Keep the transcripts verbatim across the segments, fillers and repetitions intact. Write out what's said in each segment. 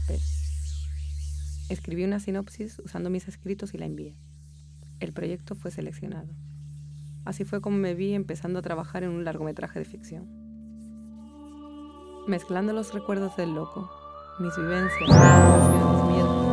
Escribí una sinopsis usando mis escritos y la envié. El proyecto fue seleccionado. Así fue como me vi empezando a trabajar en un largometraje de ficción. Mezclando los recuerdos del loco, mis vivencias, mis frustraciones, mis miedos.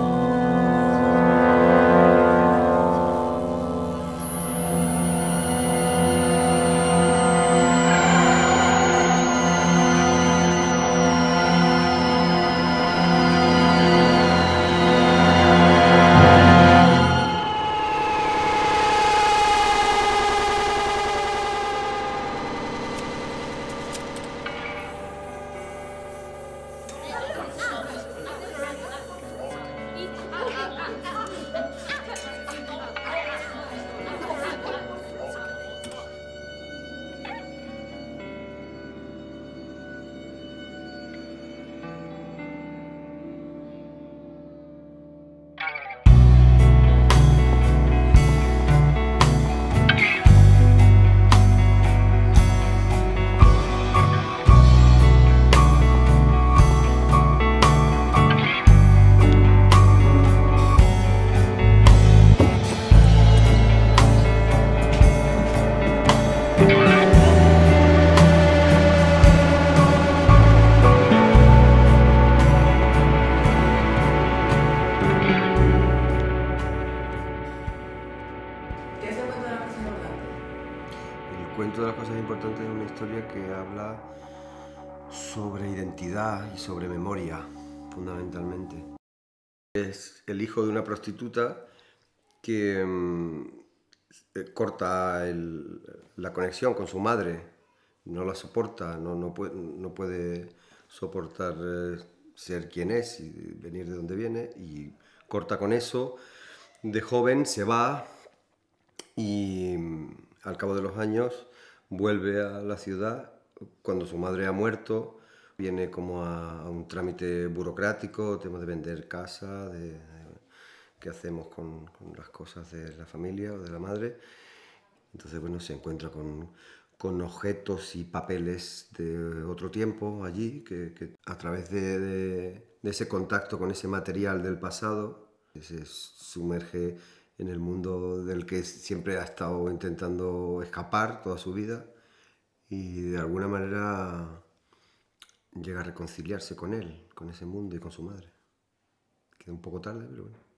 El cuento de las cosas importantes es una historia que habla sobre identidad y sobre memoria, fundamentalmente. Es el hijo de una prostituta que mmm, corta el, la conexión con su madre, no la soporta, no, no, puede, no puede soportar eh, ser quien es y venir de donde viene, y corta con eso. De joven se va y al cabo de los años vuelve a la ciudad cuando su madre ha muerto. Viene como a, a un trámite burocrático, tema de vender casa, de, de qué hacemos con, con las cosas de la familia o de la madre. Entonces, bueno, se encuentra con, con objetos y papeles de otro tiempo allí, que, que a través de, de, de ese contacto con ese material del pasado, se sumerge en el mundo del que siempre ha estado intentando escapar toda su vida, y de alguna manera llega a reconciliarse con él, con ese mundo y con su madre. Queda un poco tarde, pero bueno.